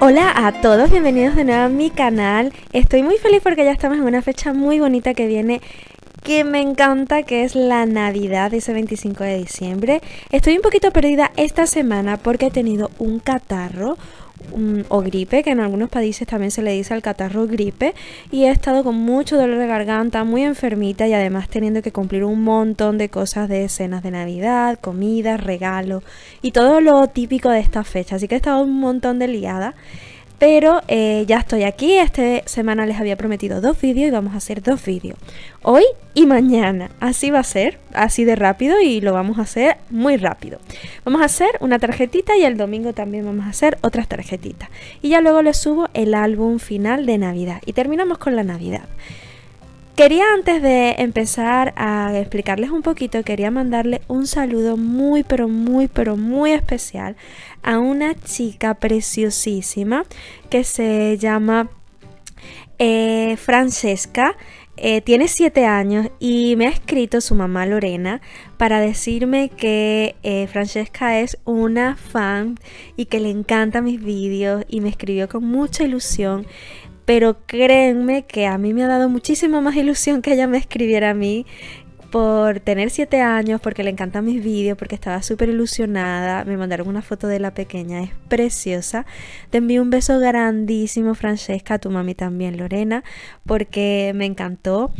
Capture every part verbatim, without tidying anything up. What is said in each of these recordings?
Hola a todos, bienvenidos de nuevo a mi canal. Estoy muy feliz porque ya estamos en una fecha muy bonita que viene, que me encanta, que es la Navidad, ese veinticinco de diciembre. Estoy un poquito perdida esta semana porque he tenido un catarro um, o gripe, que en algunos países también se le dice al catarro gripe, y he estado con mucho dolor de garganta, muy enfermita y además teniendo que cumplir un montón de cosas de cenas de Navidad, comidas, regalos y todo lo típico de esta fecha, así que he estado un montón de liada. Pero eh, ya estoy aquí. Esta semana les había prometido dos vídeos y vamos a hacer dos vídeos. Hoy y mañana. Así va a ser, así de rápido, y lo vamos a hacer muy rápido. Vamos a hacer una tarjetita y el domingo también vamos a hacer otras tarjetitas. Y ya luego les subo el álbum final de Navidad. Y terminamos con la Navidad. Quería, antes de empezar a explicarles un poquito, quería mandarle un saludo muy pero muy pero muy especial a una chica preciosísima que se llama eh, Francesca. Eh, tiene siete años y me ha escrito su mamá Lorena para decirme que eh, Francesca es una fan y que le encantan mis vídeos, y me escribió con mucha ilusión. Pero créanme que a mí me ha dado muchísima más ilusión que ella me escribiera a mí, por tener siete años, porque le encantan mis vídeos, porque estaba súper ilusionada. Me mandaron una foto de la pequeña, es preciosa. Te envío un beso grandísimo, Francesca, a tu mami también, Lorena, porque me encantó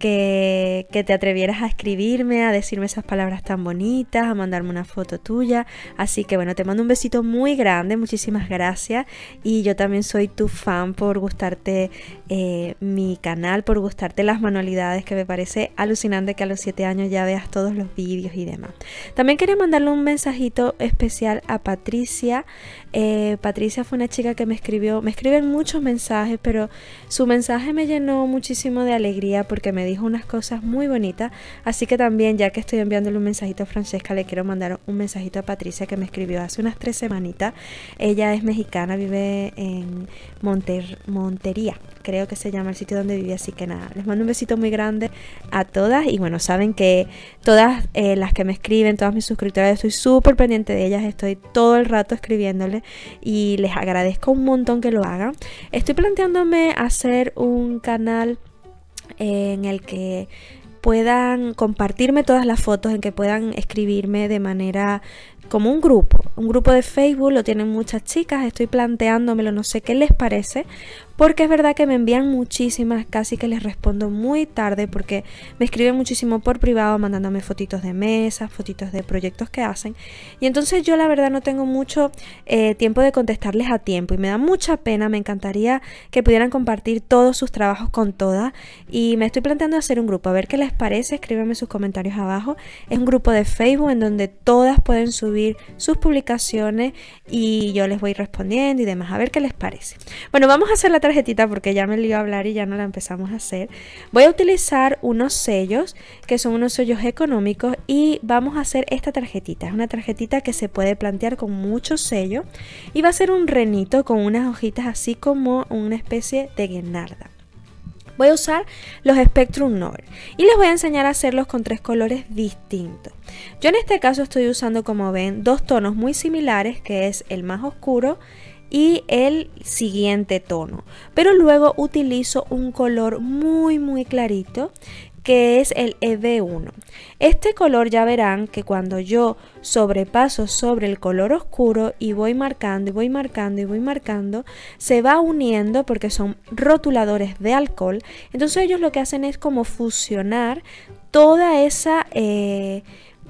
que, que te atrevieras a escribirme, a decirme esas palabras tan bonitas, a mandarme una foto tuya. Así que bueno, te mando un besito muy grande, muchísimas gracias. Y yo también soy tu fan por gustarte eh, mi canal, por gustarte las manualidades, que me parece alucinante que a los siete años ya veas todos los vídeos y demás. También quería mandarle un mensajito especial a Patricia. Eh, Patricia fue una chica que me escribió, me escriben muchos mensajes, pero su mensaje me llenó muchísimo de alegría porque me dijo unas cosas muy bonitas. Así que también, ya que estoy enviándole un mensajito a Francesca, le quiero mandar un mensajito a Patricia, que me escribió hace unas tres semanitas. Ella es mexicana, vive en Monter Montería, creo que se llama el sitio donde vive. Así que nada, les mando un besito muy grande a todas. Y bueno, saben que todas eh, las que me escriben, todas mis suscriptoras, estoy súper pendiente de ellas, estoy todo el rato escribiéndoles y les agradezco un montón que lo hagan. Estoy planteándome hacer un canal eh, en el que puedan compartirme todas las fotos, en que puedan escribirme de manera como un grupo, un grupo de Facebook. Lo tienen muchas chicas, estoy planteándomelo, no sé qué les parece, porque es verdad que me envían muchísimas, casi que les respondo muy tarde, porque me escriben muchísimo por privado, mandándome fotitos de mesas, fotitos de proyectos que hacen, y entonces yo la verdad no tengo mucho eh, tiempo de contestarles a tiempo, y me da mucha pena. Me encantaría que pudieran compartir todos sus trabajos con todas, y me estoy planteando hacer un grupo, a ver qué les parece. Escríbanme sus comentarios abajo. Es un grupo de Facebook en donde todas pueden subir sus publicaciones y yo les voy respondiendo y demás, a ver qué les parece. Bueno, vamos a hacer la tarjetita porque ya me lío a hablar y ya no la empezamos a hacer. Voy a utilizar unos sellos, que son unos sellos económicos, y vamos a hacer esta tarjetita. Es una tarjetita que se puede plantear con muchos sellos y va a ser un renito con unas hojitas así como una especie de guirnalda. Voy a usar los Spectrum Novel y les voy a enseñar a hacerlos con tres colores distintos. Yo en este caso estoy usando, como ven, dos tonos muy similares, que es el más oscuro y el siguiente tono, pero luego utilizo un color muy muy clarito, que es el E B uno. Este color, ya verán que cuando yo sobrepaso sobre el color oscuro y voy marcando y voy marcando y voy marcando, se va uniendo porque son rotuladores de alcohol. Entonces ellos lo que hacen es como fusionar toda esa eh,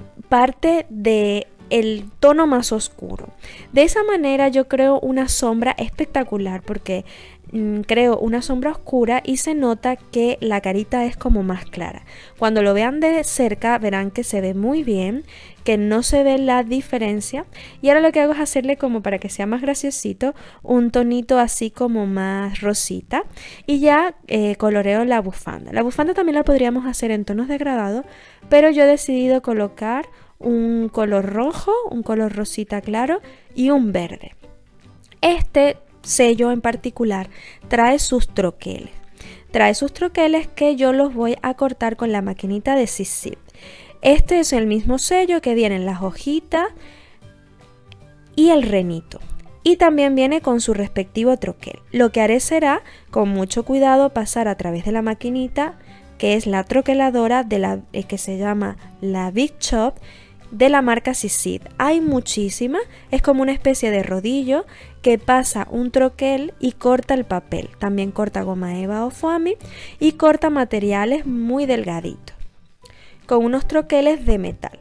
parte de el tono más oscuro. De esa manera yo creo una sombra espectacular, porque mmm, creo una sombra oscura y se nota que la carita es como más clara. Cuando lo vean de cerca verán que se ve muy bien, que no se ve la diferencia. Y ahora lo que hago es hacerle, como para que sea más graciosito, un tonito así como más rosita, y ya eh, coloreo la bufanda. La bufanda también la podríamos hacer en tonos degradados, pero yo he decidido colocar un color rojo, un color rosita claro y un verde. Este sello en particular trae sus troqueles. Trae sus troqueles que yo los voy a cortar con la maquinita de Sisip. Este es el mismo sello que vienen las hojitas y el renito. y también viene con su respectivo troquel. Lo que haré será, con mucho cuidado, pasar a través de la maquinita, que es la troqueladora de la, eh, que se llama la Big Chop, de la marca Sisid. Hay muchísimas, es como una especie de rodillo que pasa un troquel y corta el papel. También corta goma eva o foamy y corta materiales muy delgaditos, con unos troqueles de metal.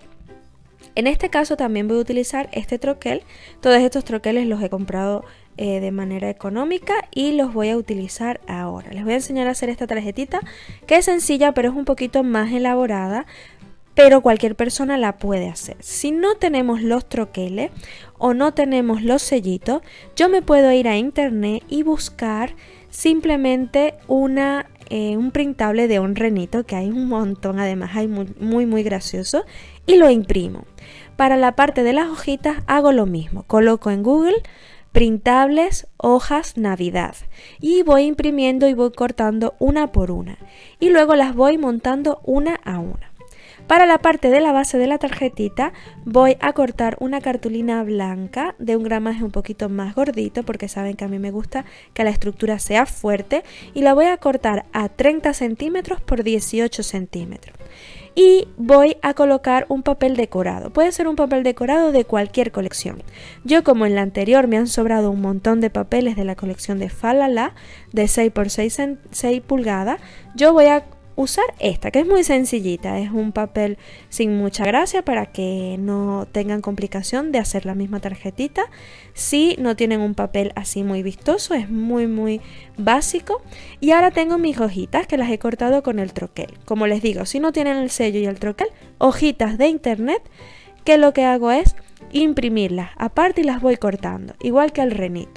En este caso también voy a utilizar este troquel. Todos estos troqueles los he comprado eh, de manera económica y los voy a utilizar ahora. Les voy a enseñar a hacer esta tarjetita, que es sencilla pero es un poquito más elaborada, pero cualquier persona la puede hacer. Si no tenemos los troqueles o no tenemos los sellitos, yo me puedo ir a internet y buscar simplemente una, eh, un printable de un renito, que hay un montón, además hay muy muy, muy gracioso, y lo imprimo. Para la parte de las hojitas hago lo mismo, coloco en Google printables hojas Navidad y voy imprimiendo y voy cortando una por una y luego las voy montando una a una. Para la parte de la base de la tarjetita voy a cortar una cartulina blanca de un gramaje un poquito más gordito, porque saben que a mí me gusta que la estructura sea fuerte, y la voy a cortar a treinta centímetros por dieciocho centímetros. Y voy a colocar un papel decorado. Puede ser un papel decorado de cualquier colección. Yo, como en la anterior me han sobrado un montón de papeles de la colección de Falala de seis por seis pulgadas, yo voy a usar esta, que es muy sencillita. Es un papel sin mucha gracia para que no tengan complicación de hacer la misma tarjetita. Si no tienen un papel así muy vistoso, es muy muy básico. Y ahora tengo mis hojitas que las he cortado con el troquel. Como les digo, si no tienen el sello y el troquel, hojitas de internet, que lo que hago es imprimirlas aparte y las voy cortando, igual que el renito.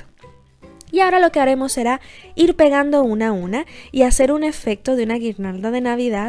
Y ahora lo que haremos será ir pegando una a una y hacer un efecto de una guirnalda de Navidad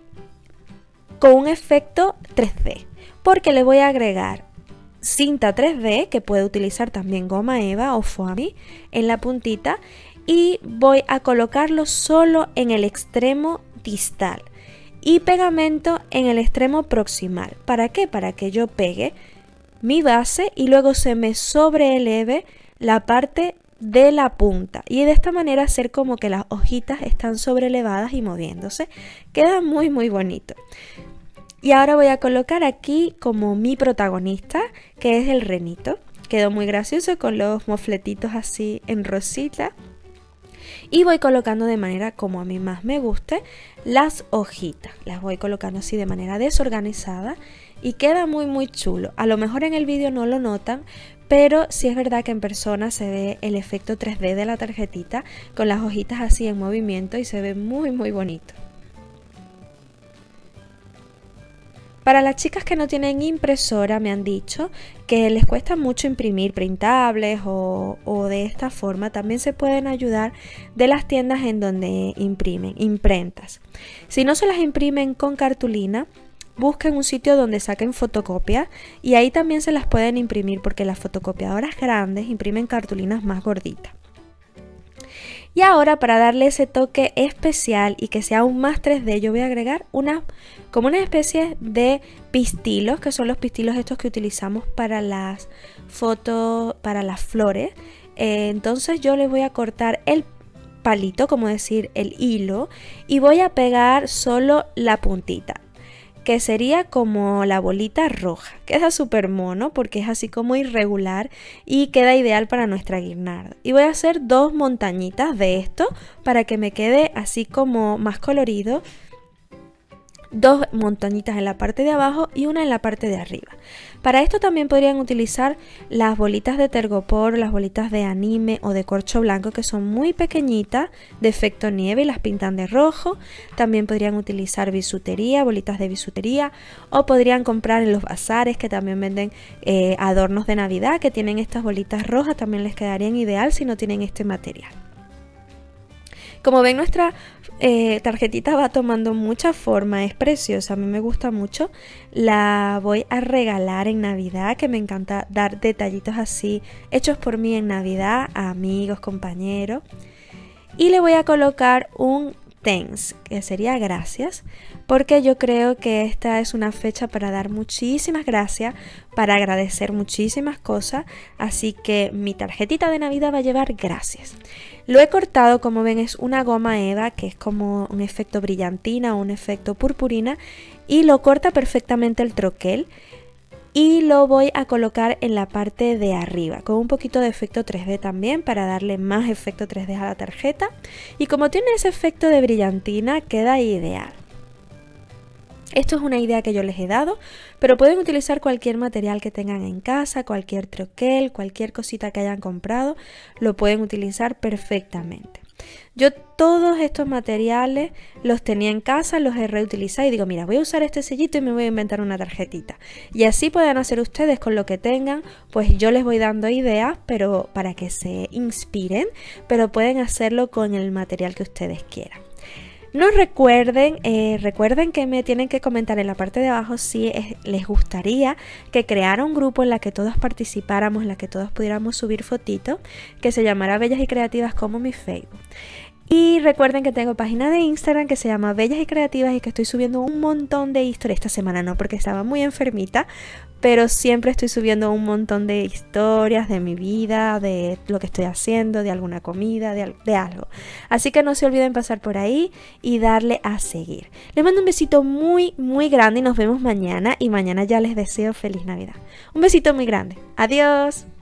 con un efecto tres D, porque le voy a agregar cinta tres D, que puede utilizar también goma eva o foamy, en la puntita, y voy a colocarlo solo en el extremo distal y pegamento en el extremo proximal. ¿Para qué? Para que yo pegue mi base y luego se me sobreeleve la parte de la punta, y de esta manera hacer como que las hojitas están sobrelevadas y moviéndose. Queda muy muy bonito. Y ahora voy a colocar aquí como mi protagonista, que es el renito. Quedó muy gracioso con los mofletitos así en rosita. Y voy colocando de manera como a mí más me guste las hojitas. Las voy colocando así de manera desorganizada y queda muy muy chulo. A lo mejor en el vídeo no lo notan, pero sí es verdad que en persona se ve el efecto tres D de la tarjetita con las hojitas así en movimiento y se ve muy muy bonito. Para las chicas que no tienen impresora, me han dicho que les cuesta mucho imprimir printables o, o de esta forma, también se pueden ayudar de las tiendas en donde imprimen, imprentas. Si no se las imprimen con cartulina, busquen un sitio donde saquen fotocopia y ahí también se las pueden imprimir, porque las fotocopiadoras grandes imprimen cartulinas más gorditas. Y ahora, para darle ese toque especial y que sea aún más tres D, yo voy a agregar una, como una especie de pistilos, que son los pistilos estos que utilizamos para las fotos, para las flores. Eh, entonces yo les voy a cortar el palito, como decir el hilo, y voy a pegar solo la puntita, que sería como la bolita roja. Queda súper mono porque es así como irregular y queda ideal para nuestra guirnalda. Y voy a hacer dos montañitas de esto para que me quede así como más colorido. Dos montañitas en la parte de abajo y una en la parte de arriba. Para esto también podrían utilizar las bolitas de tergopor, las bolitas de anime o de corcho blanco, que son muy pequeñitas, de efecto nieve, y las pintan de rojo. También podrían utilizar bisutería, bolitas de bisutería, o podrían comprar en los bazares, que también venden eh, adornos de Navidad que tienen estas bolitas rojas. También les quedarían ideal si no tienen este material. Como ven, nuestra eh, tarjetita va tomando mucha forma, es preciosa, a mí me gusta mucho. La voy a regalar en Navidad, que me encanta dar detallitos así hechos por mí en Navidad a amigos, compañeros. Y le voy a colocar un thanks, que sería gracias, porque yo creo que esta es una fecha para dar muchísimas gracias, para agradecer muchísimas cosas, así que mi tarjetita de Navidad va a llevar gracias. Lo he cortado, como ven, es una goma eva, que es como un efecto brillantina o un efecto purpurina, y lo corta perfectamente el troquel. Y lo voy a colocar en la parte de arriba con un poquito de efecto tres D también para darle más efecto tres D a la tarjeta, y como tiene ese efecto de brillantina queda ideal. Esto es una idea que yo les he dado, pero pueden utilizar cualquier material que tengan en casa, cualquier troquel, cualquier cosita que hayan comprado, lo pueden utilizar perfectamente. Yo todos estos materiales los tenía en casa, los he reutilizado y digo, mira, voy a usar este sellito y me voy a inventar una tarjetita. Y así pueden hacer ustedes con lo que tengan, pues yo les voy dando ideas pero para que se inspiren, pero pueden hacerlo con el material que ustedes quieran. Nos recuerden, eh, recuerden que me tienen que comentar en la parte de abajo si es, les gustaría que creara un grupo en la que todos participáramos, en la que todos pudiéramos subir fotitos, que se llamara Bellas y Creativas como mi Facebook. Y recuerden que tengo página de Instagram que se llama Bellas y Creativas y que estoy subiendo un montón de historias. Esta semana no, porque estaba muy enfermita, pero siempre estoy subiendo un montón de historias de mi vida, de lo que estoy haciendo, de alguna comida, de, de algo. Así que no se olviden pasar por ahí y darle a seguir. Les mando un besito muy, muy grande y nos vemos mañana. Y mañana ya les deseo feliz Navidad. Un besito muy grande. Adiós.